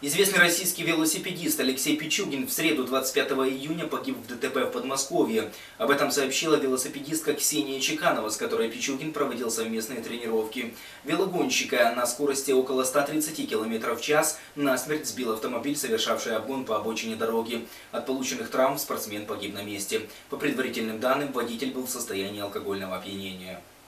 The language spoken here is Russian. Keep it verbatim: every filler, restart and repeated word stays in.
Известный российский велосипедист Алексей Пичугин в среду двадцать пятого июня погиб в ДТП в Подмосковье. Об этом сообщила велосипедистка Ксения Чеканова, с которой Пичугин проводил совместные тренировки. Велогонщика на скорости около ста тридцати километров в час насмерть сбил автомобиль, совершавший обгон по обочине дороги. От полученных травм спортсмен погиб на месте. По предварительным данным, водитель был в состоянии алкогольного опьянения.